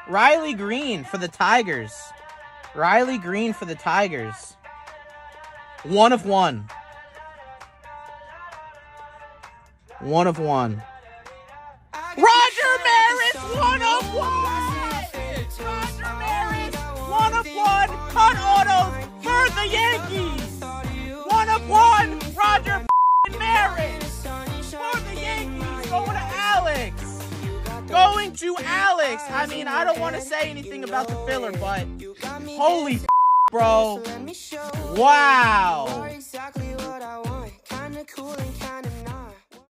Riley Green for the Tigers. Riley Green for the Tigers. 1 of 1. 1 of 1. Roger Maris, 1 of 1! Roger Maris, 1 of 1! Cut autos for the Yankees! 1 of 1! Roger Maris! For the Yankees! Going to Alex! Going to Alex! I mean, I don't want to say anything about the filler, but holy bro. Wow.